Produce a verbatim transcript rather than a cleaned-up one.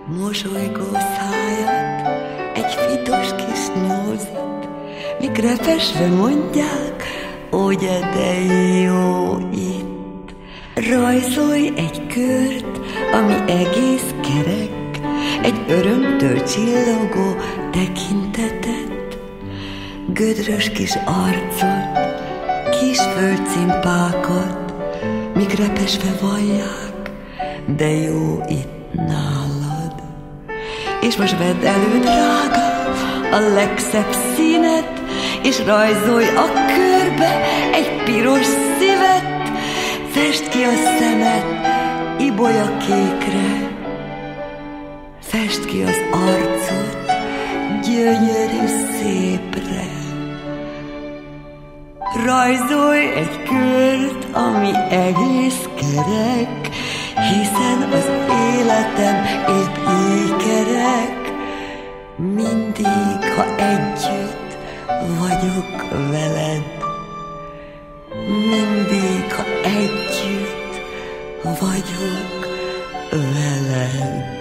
Mosolygó szájad, egy fitos kis nózit, míg repesve mondják, ugye de jó itt. Rajzolj egy kört, ami egész kerek, egy örömtől csillogó tekintetet, gödrös kis arcot, kis földcimpákat, míg repesve vallják, de jó itt nálad. És most vedd elő, drága, a legszebb színet, és rajzolj a körbe egy piros szívet, fest ki a szemed ibolya kékre, fest ki az arcod gyönyörű szépre. Rajzolj egy kört, ami egész kerek, hiszen az életem épp így kerek. Mindig, ha együtt vagyok veled, mindig, ha együtt vagyok veled.